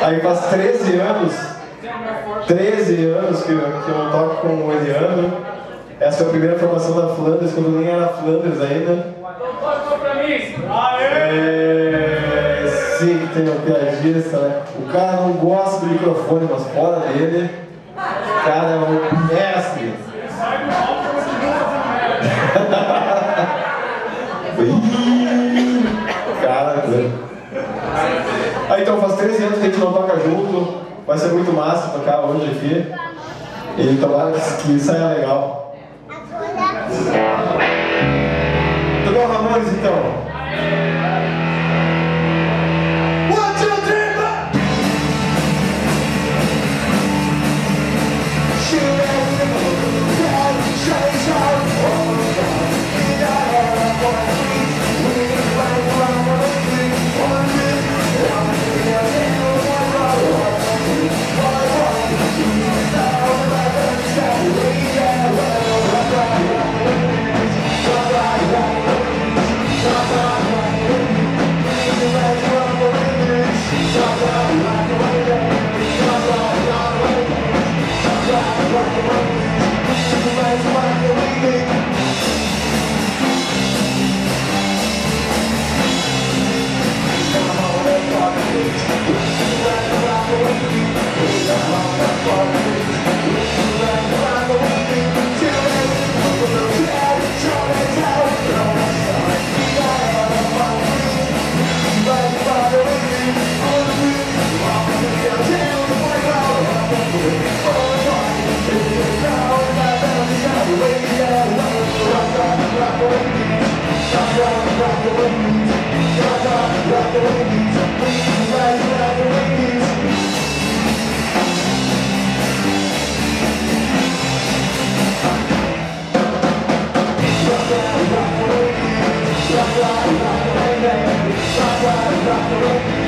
Aí faz 13 anos que eu toco com o Eliandro. Essa foi a primeira formação da Flanders, quando nem era Flanders ainda. Sim, que tem um piadista, né? O cara não gosta do microfone, mas fora dele, o cara é um mestre. Cara, aí então faz 13 anos que a gente não toca junto, vai ser muito massa tocar hoje aqui. E tomara que saia legal. Tocar o Ramones então. Rock the